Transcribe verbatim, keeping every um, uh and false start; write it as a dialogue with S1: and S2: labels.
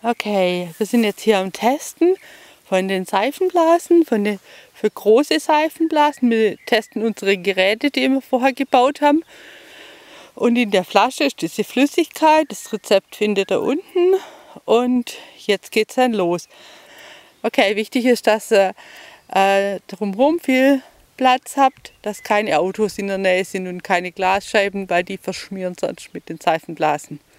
S1: Okay, wir sind jetzt hier am Testen von den Seifenblasen, von den, für große Seifenblasen. Wir testen unsere Geräte, die wir vorher gebaut haben. Und in der Flasche ist diese Flüssigkeit. Das Rezept findet ihr unten. Und jetzt geht es dann los. Okay, wichtig ist, dass ihr äh, drumherum viel Platz habt, dass keine Autos in der Nähe sind und keine Glasscheiben, weil die verschmieren sonst mit den Seifenblasen.